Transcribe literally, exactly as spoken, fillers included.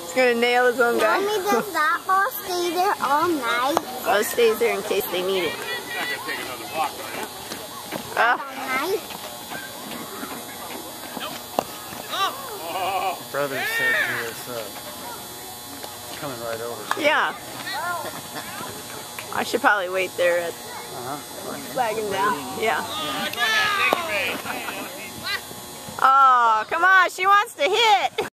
He's gonna nail his own guy. Mommy, does that ball stay there all night? Oh, it stays there in case they need it. You're not gonna take another walk, are you? Oh. All night? Oh. Brother said he was uh, coming right over. Yeah. I should probably wait there at Uh-huh. flag him down. Yeah. Take it, babe. Oh, come on, she wants to hit.